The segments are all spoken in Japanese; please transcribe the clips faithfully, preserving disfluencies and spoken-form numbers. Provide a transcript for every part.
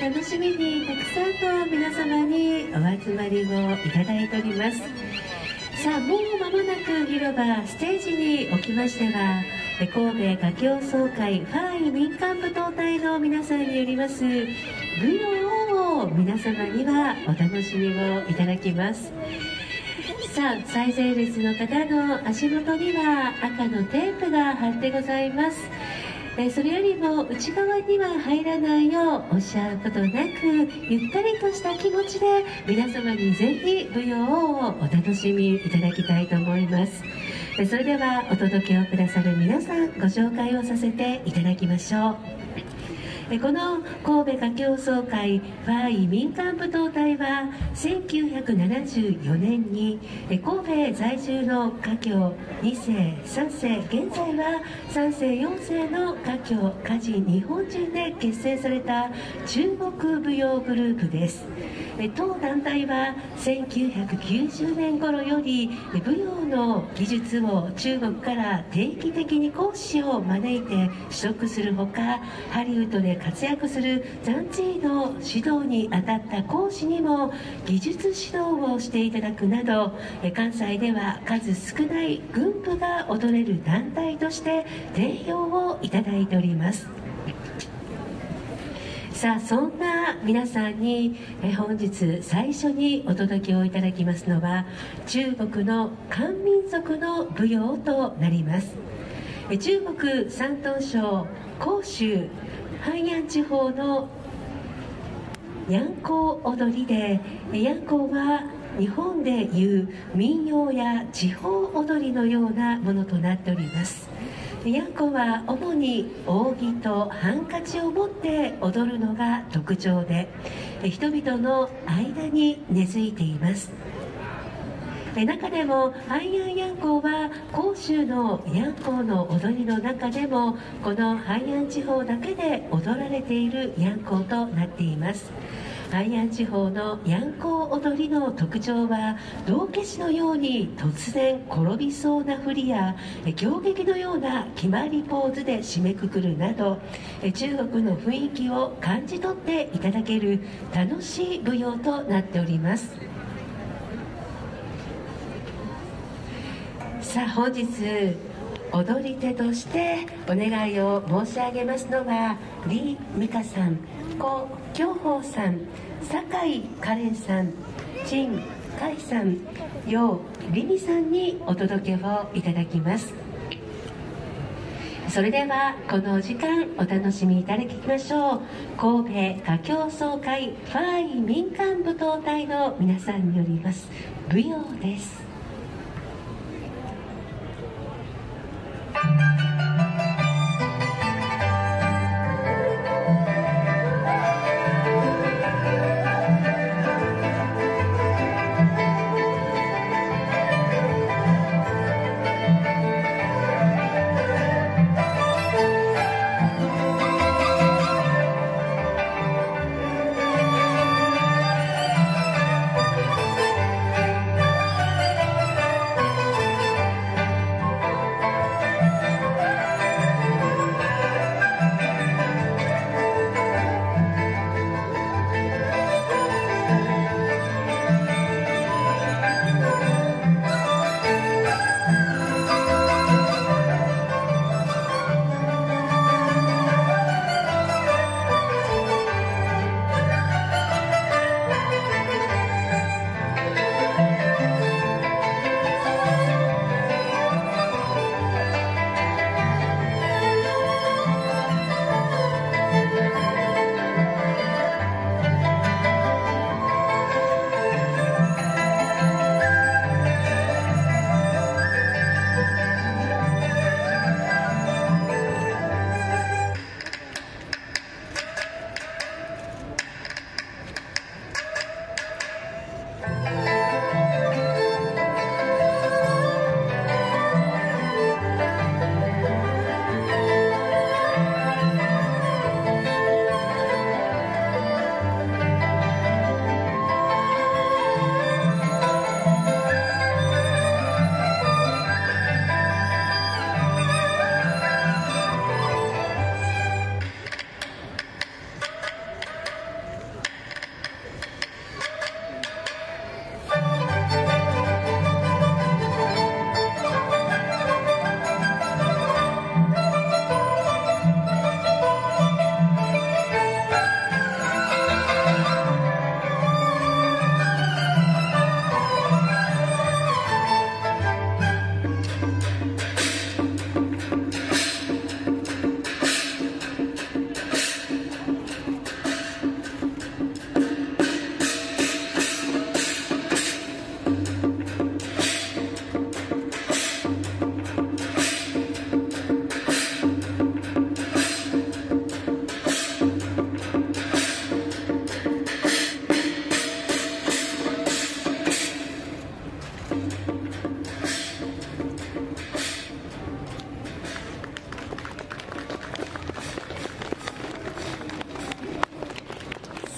楽しみにたくさんの皆様にお集まりをいただいております。さあ、もう間もなく広場ステージにおきましては、神戸歌協総会ファーイ民間舞踏隊の皆さんによります舞踊を皆様にはお楽しみをいただきます。さあ、最前列の方の足元には赤のテープが貼ってございます。えそれよりも内側には入らないようおっしゃることなく、ゆったりとした気持ちで皆様にぜひ舞踊をお楽しみいただきたいと思います。えそれではお届けをくださる皆さん、ご紹介をさせていただきましょう。この神戸歌協総会ファーイ民間舞踏隊はせんきゅうひゃくななじゅうよねんに神戸在住の歌協に世さん世、現在はさん世よん世の歌協歌人日本人で結成された中国舞踊グループです。当団体はせんきゅうひゃくきゅうじゅうねん頃より舞踊の技術を中国から定期的に講師を招いて取得するほか、ハリウッドで活躍する残地の指導に当たった講師にも技術指導をしていただくなど、関西では数少ない群舞が踊れる団体として定評をいただいております。さあ、そんな皆さんにえ本日最初にお届けをいただきますのは中国の漢民族の舞踊となります。中国山東省広州漢安地方のヤンコウ踊りで、ヤンコウは日本でいう民謡や地方踊りのようなものとなっております。ヤンコウは主に扇とハンカチを持って踊るのが特徴で、人々の間に根付いています。中でもハイアンヤンコウは広州のヤンコウの踊りの中でもこのハイアン地方だけで踊られているヤンコウとなっています。ハイアン地方のヤンコウ踊りの特徴は道化師のように突然転びそうな振りや狂撃のような決まりポーズで締めくくるなど、中国の雰囲気を感じ取っていただける楽しい舞踊となっております。さあ、本日踊り手としてお願いを申し上げますのが李美香さん、胡京宝さん、酒井カレンさん、陳海さん、楊李美さんにお届けをいただきます。それではこのお時間お楽しみいただきましょう。神戸歌協総会ファーイ民間舞踏隊の皆さんによります舞踊です。 「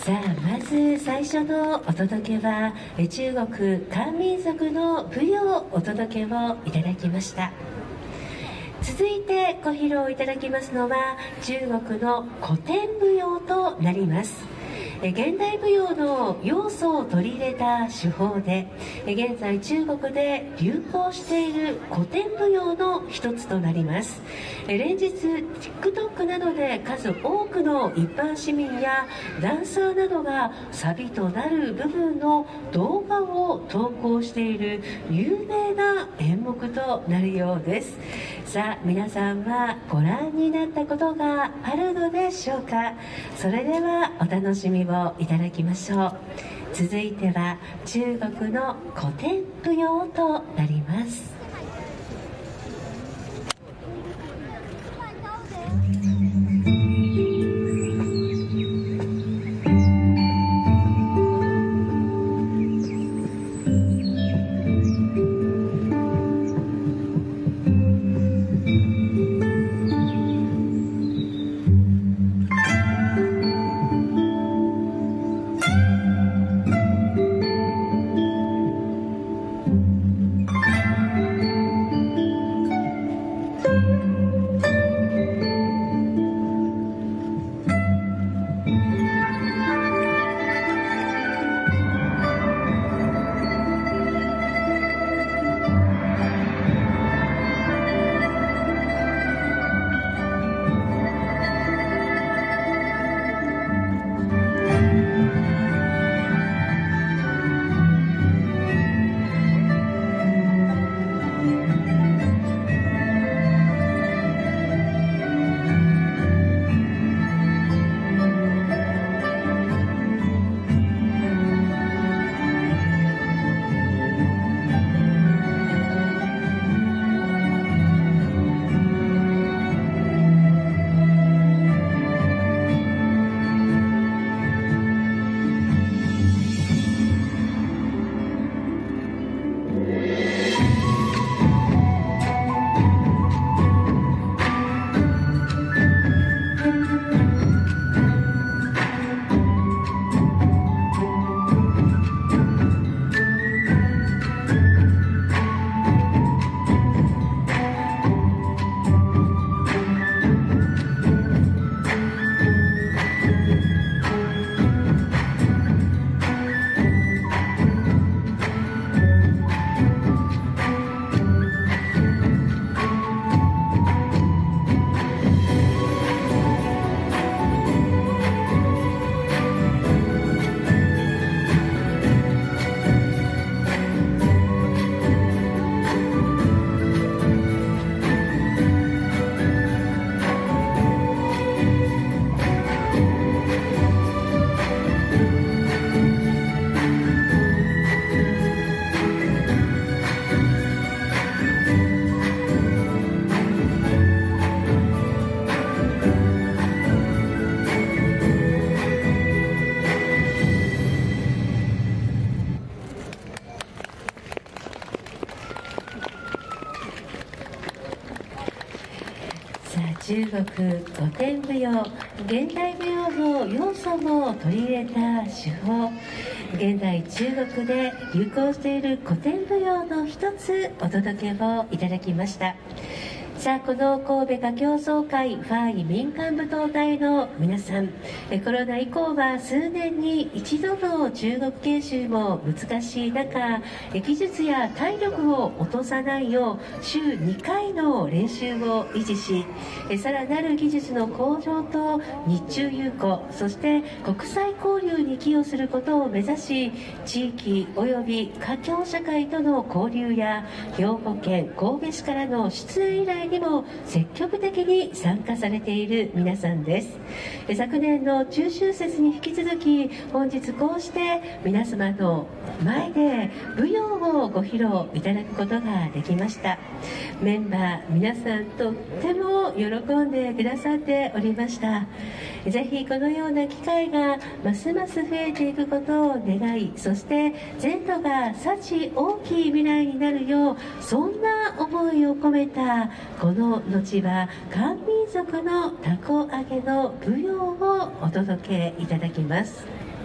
さあ、まず最初のお届けは中国漢民族の舞踊お届けをいただきました。続いてご披露いただきますのは中国の古典舞踊となります。現代舞踊の要素を取り入れた手法で現在中国で流行している古典舞踊の一つとなります。連日 TikTok などで数多くの一般市民やダンサーなどがサビとなる部分の動画を投稿している有名な演目となるようです。さあ、皆さんはご覧になったことがあるのでしょうか。それではお楽しみをいただきましょう。続いては中国の古典舞踊となります。中国古典舞踊、現代舞踊の要素も取り入れた手法、現在中国で流行している古典舞踊の一つお届けをいただきました。さあ、この神戸歌協総会ファーイ民間舞踏隊の皆さん、コロナ以降は数年に一度の中国研修も難しい中、技術や体力を落とさないよう週にかいの練習を維持し、さらなる技術の向上と日中友好、そして国際交流に寄与することを目指し、地域及び華僑社会との交流や兵庫県神戸市からの出演依頼にも積極的に参加されている皆さんです。昨年の中秋節に引き続き、本日こうして皆様の前で舞踊をご披露いただくことができました。メンバー皆さんとっても喜んでくださっておりました。ぜひこのような機会がますます増えていくことを願い、そして全土が幸大きい未来になるよう、そんな思いを込めたこの後は漢民族の凧揚げの舞踊をお届けいただきます。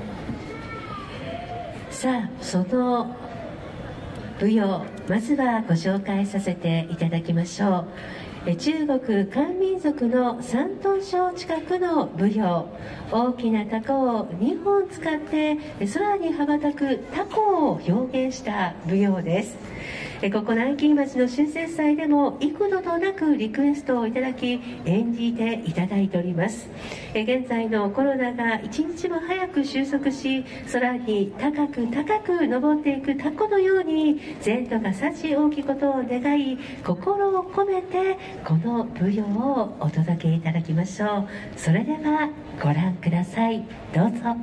さあ、その舞踊、まずはご紹介させていただきましょう。え中国漢民族の山東省近くの舞踊、大きな凧をにほん使って空に羽ばたく凧を表現した舞踊です。えここ南京町の春節祭でも幾度となくリクエストをいただき演じていただいております。え現在のコロナが一日も早く収束し、空に高く高く登っていく凧のように前途が幸多きことを願い、心を込めてこの舞踊をお届けいただきましょう。それではご覧ください。どうぞ。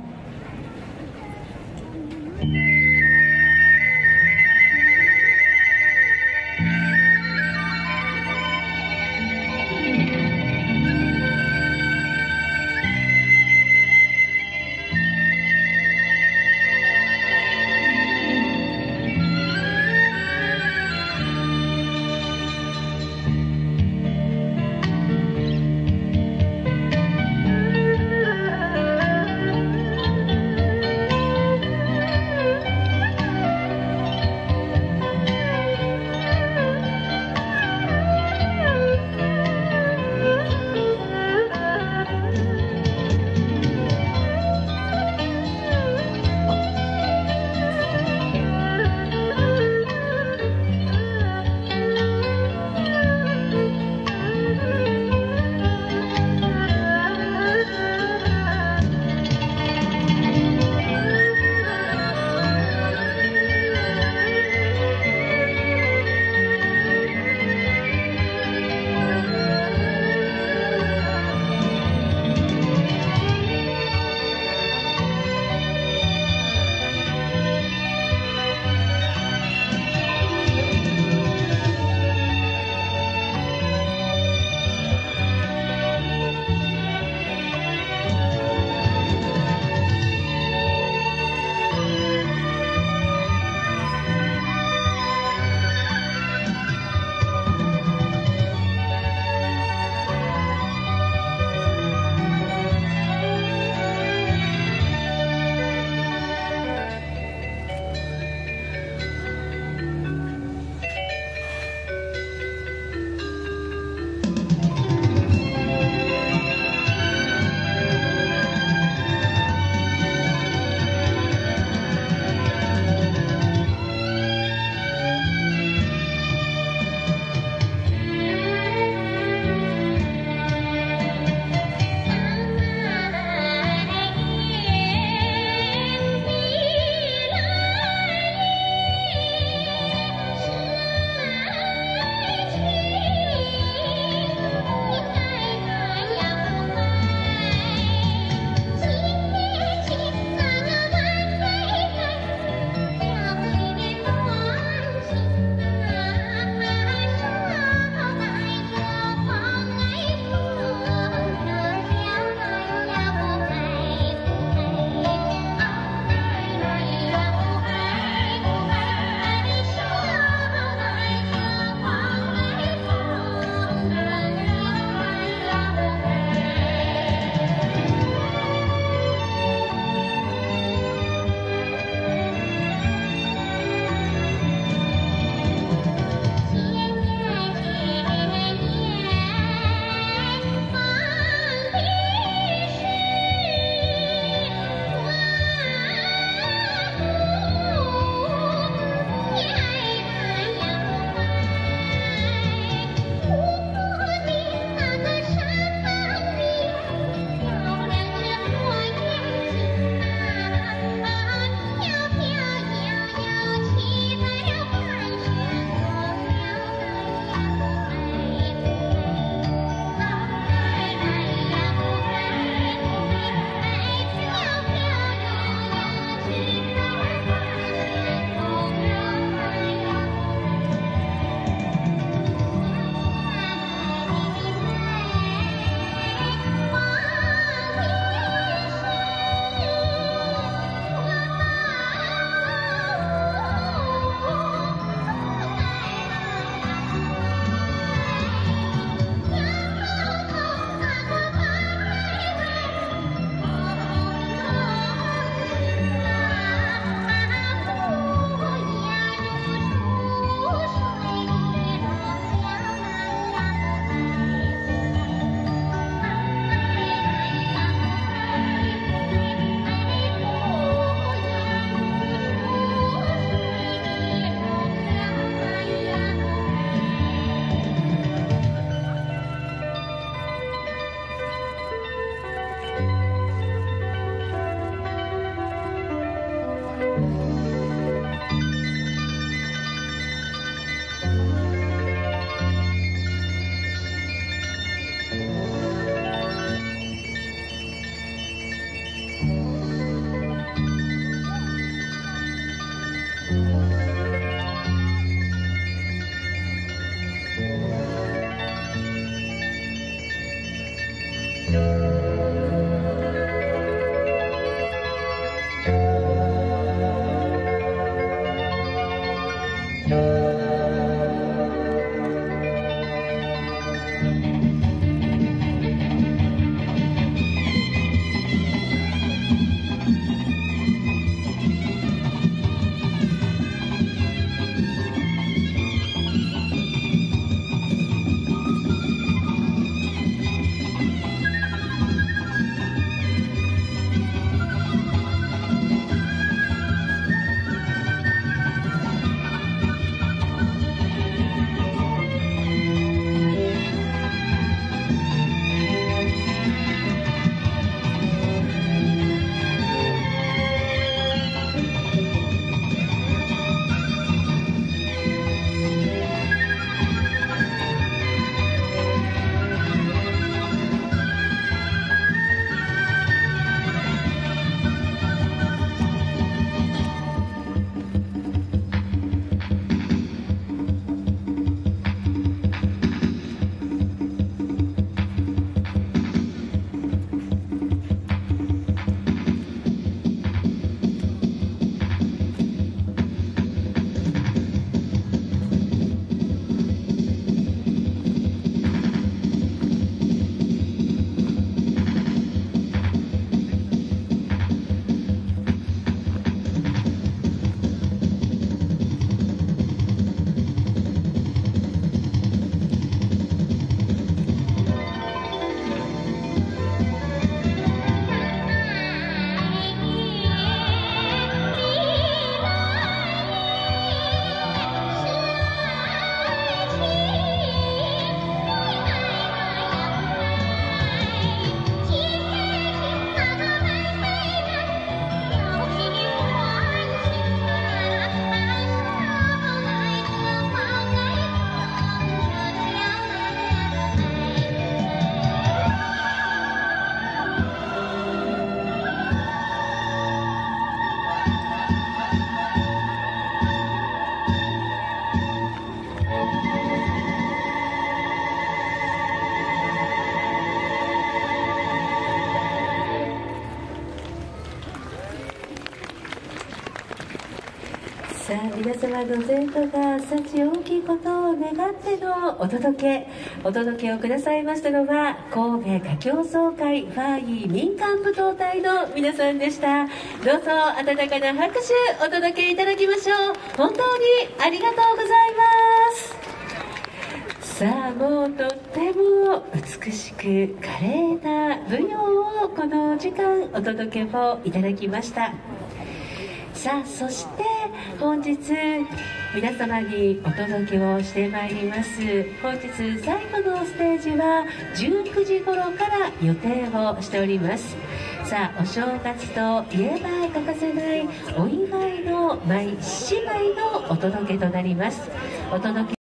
さあ皆様の前途が幸大きいことを願ってのお届けお届けをくださいましたのは神戸華僑総会ファーイー民間舞踏隊の皆さんでした。どうぞ温かな拍手お届けいただきましょう。本当にありがとうございます。さあもうとっても美しく華麗な舞踊をこの時間お届けをいただきました。さあそして本日皆様にお届けをしてまいります。本日最後のステージはじゅうくじ頃から予定をしております。さあお正月といえば欠かせないお祝いの舞獅子舞のお届けとなります。お届け